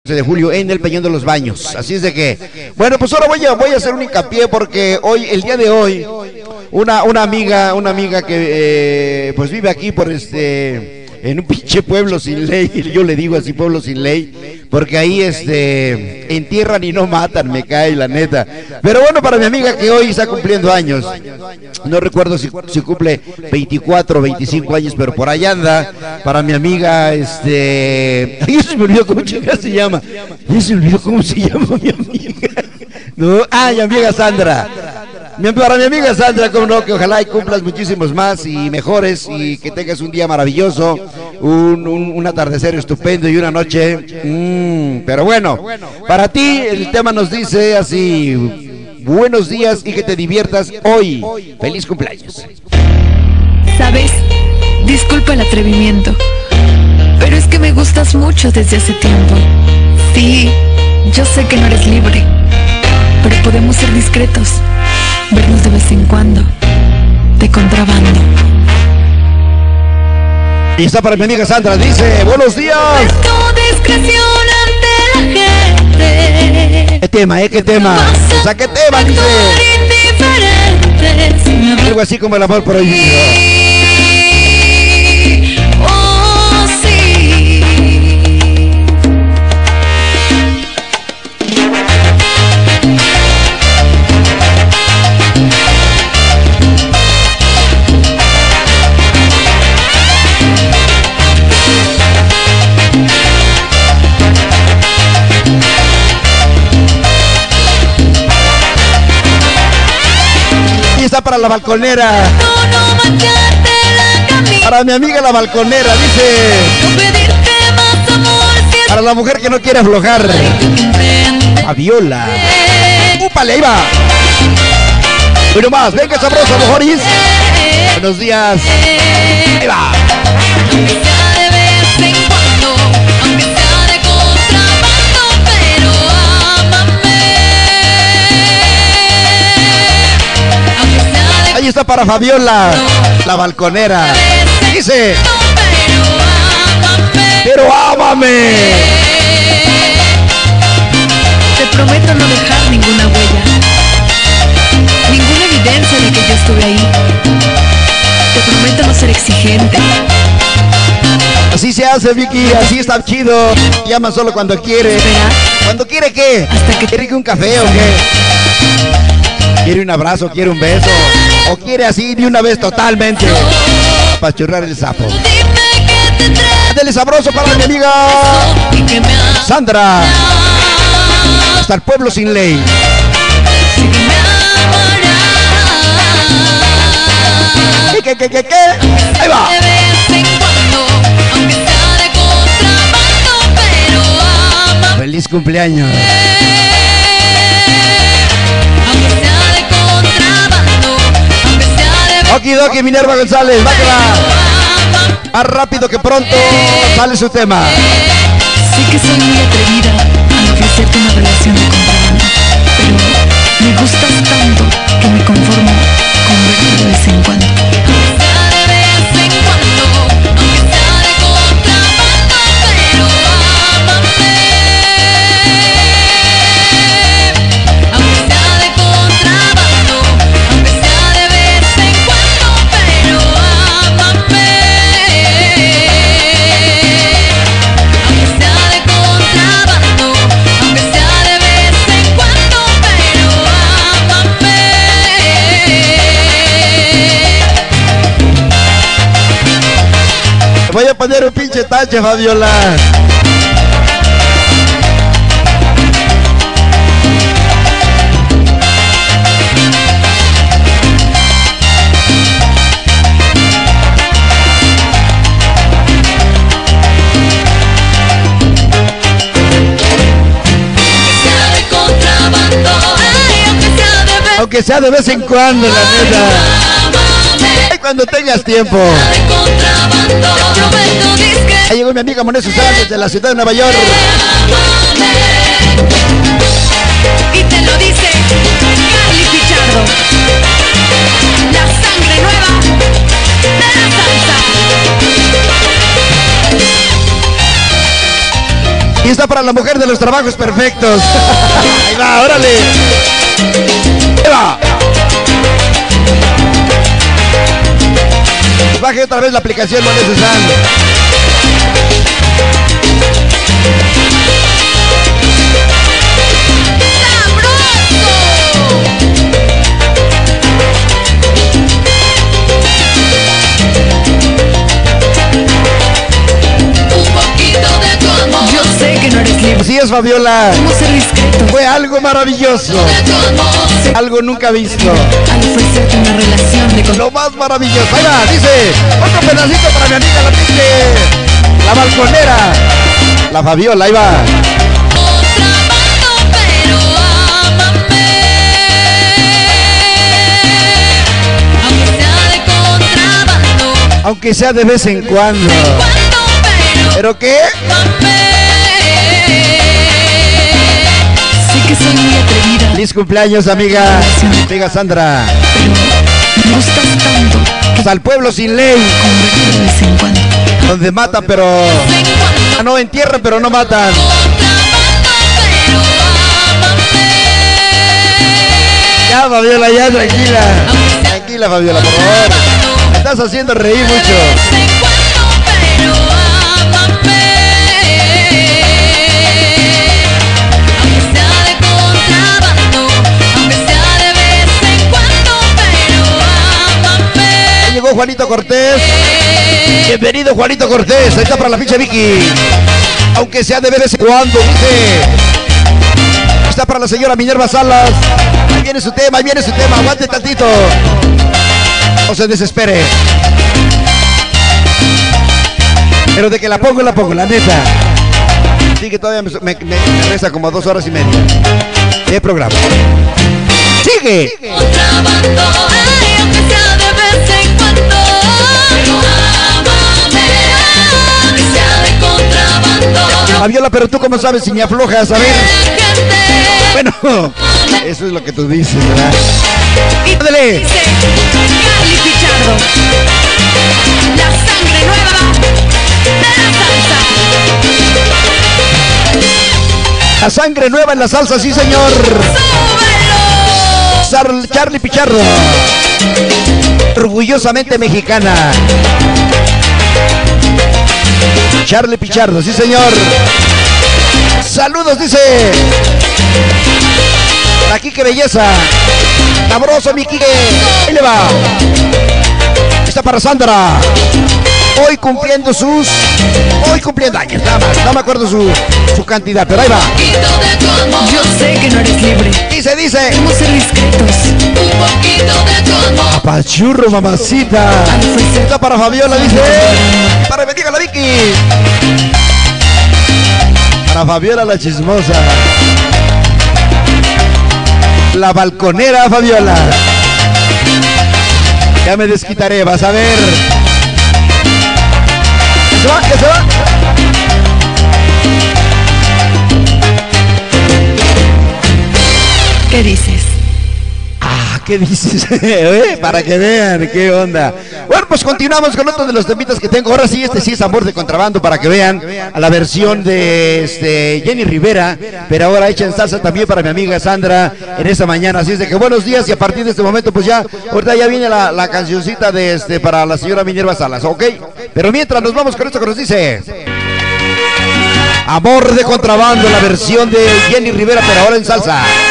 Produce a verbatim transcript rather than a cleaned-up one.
de julio en el Peñón de los Baños. Así es de que, bueno, pues ahora voy a, voy a hacer un hincapié porque hoy, el día de hoy, una, una amiga, una amiga que eh, pues vive aquí por este, en un pinche pueblo sin ley, yo le digo así, pueblo sin ley, porque ahí este, entierran y no matan, me cae la neta. Pero bueno, para mi amiga que hoy está cumpliendo años, no recuerdo si, si cumple veinticuatro o veinticinco años, pero por allá anda, para mi amiga, este, ay, se me olvidó cómo chica se llama, ya se me olvidó cómo se llama mi amiga, no, ah, mi amiga Sandra. Para mi amiga Sandra, como no, que ojalá y cumplas muchísimos más y mejores y que tengas un día maravilloso, un, un, un atardecer estupendo y una noche, mmm, pero bueno, para ti el tema nos dice así, buenos días y que te diviertas hoy, feliz cumpleaños. ¿Sabes? Disculpa el atrevimiento, pero es que me gustas mucho desde hace tiempo. Sí, yo sé que no eres libre, pero podemos ser discretos. Vernos de vez en cuando, de contrabando. Y está para mi amiga Sandra, dice, buenos días. Tu discreción ante la gente. ¿Qué tema, eh? ¿Qué tema? O sea, ¿qué tema? Dice. Algo así como el amor prohibido. Oh, sí. Para la balconera, para mi amiga la balconera, dice, para la mujer que no quiere aflojar, Fabiola, ¡úpale, ahí va! Uno más, venga sabroso, Mojoris. Buenos días, ahí va. Ahí está para Fabiola, la balconera. Dice, pero ámame. Te prometo no dejar ninguna huella, ninguna evidencia de que yo estuve ahí. Te prometo no ser exigente. Así se hace, Vicky, así está chido. Llama solo cuando quiere. ¿Espera? ¿Cuando quiere qué? Hasta que ¿Quiere que un café o qué? ¿Quiere un abrazo? ¿Quiere un beso? ¿O quiere así de una vez totalmente? Para churrar el sapo. Dele sabroso para mi amiga Sandra. Hasta el pueblo sin ley. ¿Qué, qué, qué, qué, qué? Ahí va. Feliz cumpleaños. Okidoki, Minerva González, bájala. Más rápido que pronto sale su tema. Sé que soy muy atrevida al ofrecerte una relación de contrabando, pero me gustas tanto que me conformo con verte de vez en cuando. Voy a poner un pinche tache, Fabiola. Aunque sea de vez en cuando, la neta. Ay, cuando tengas tiempo. Ahí llegó mi amiga Monet Susana desde la ciudad de Nueva York. Y te lo dice Carly Pichardo, la sangre nueva de la salsa. Y está para la mujer de los trabajos perfectos. Ahí va, órale. Ahí va. Baje otra vez la aplicación, no necesario. Así es, Fabiola. ¿Cómo ser discreto? Fue algo maravilloso. Algo nunca visto. Al ofrecerte una relación de... Lo más maravilloso. Ahí va, dice. Otro pedacito para mi amiga la pinche. La balconera. La Fabiola, ahí va. Aunque sea de vez en cuando. ¿Pero qué? Sí que soy muy atrevida. Feliz cumpleaños, amiga. Amiga Sandra. Pero me gustas tanto. Pues al pueblo sin ley. Convertir de vez en cuando. Donde matan, pero... Ah, no, entierran, pero no matan. Ya, Fabiola, ya, tranquila. Tranquila, Fabiola, por favor. Me estás haciendo reír mucho. Llegó Juanito Cortés. Bienvenido, Juanito Cortés. Ahí está para la pinche Vicky. Aunque sea de vez en cuando, dice. Está para la señora Minerva Salas. Ahí viene su tema, ahí viene su tema. Aguante tantito. No se desespere. Pero de que la pongo, la pongo, la neta. Sí que todavía me, me, me, me resta como dos horas y media de programa. ¡Sigue! ¡Sigue! Fabiola, pero tú cómo sabes si me aflojas, a ver. Bueno, eso es lo que tú dices, ¿verdad? Y ¡ándale! Carly Pichardo, la sangre nueva de la salsa. La sangre nueva en la salsa, sí señor. Sar Charly Pichardo, orgullosamente mexicana. Charly Pichardo, sí señor. Saludos, dice. Aquí qué belleza. Sabroso, mi Quique. Ahí le va. Está para Sandra. Hoy cumpliendo sus... Hoy cumpliendo años, nada más. No me acuerdo su, su cantidad, pero ahí va. Yo sé que no eres libre. Dice, dice. Debemos ser discretos. Apachurro, mamacita. Está para Fabiola, dice. Para que me diga la Vicky. Para Fabiola la chismosa. La balconera, Fabiola. Ya me desquitaré, vas a ver. ¿Que se va? ¿Que se va? ¿Qué dices? Ah, ¿qué dices? ¿Eh? Para que vean qué onda. Bueno, pues continuamos con otro de los temitas que tengo. Ahora sí, este sí es Amor de Contrabando, para que vean a la versión de este Jenny Rivera, pero ahora hecha en salsa también para mi amiga Sandra en esta mañana. Así es de que buenos días, y a partir de este momento pues ya, ahorita ya viene la, la cancioncita de este para la señora Minerva Salas, ¿ok? Pero mientras nos vamos con esto que nos dice Amor de Contrabando, la versión de Jenny Rivera, pero ahora en salsa.